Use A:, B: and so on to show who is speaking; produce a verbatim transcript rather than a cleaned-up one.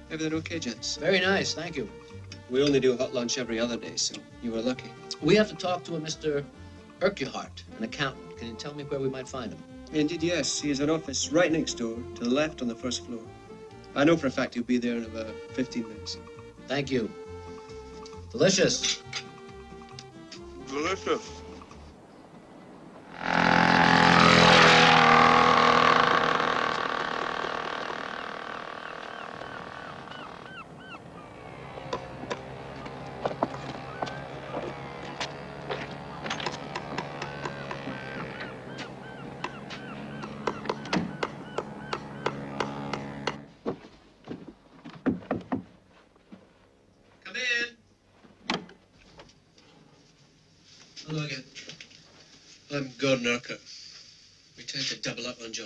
A: Everything okay, gents?
B: Very nice, thank you.
A: We only do a hot lunch every other day, so you were lucky.
B: We have to talk to a Mister Urquhart, an accountant. Can you tell me where we might find him?
A: Indeed, yes. He has an office right next door, to the left on the first floor. I know for a fact he'll be there in about fifteen minutes.
B: Thank you. Delicious.
C: Delicious.
A: Come in. Hello again. I'm Gordon Urquhart. We tend to double up on jobs.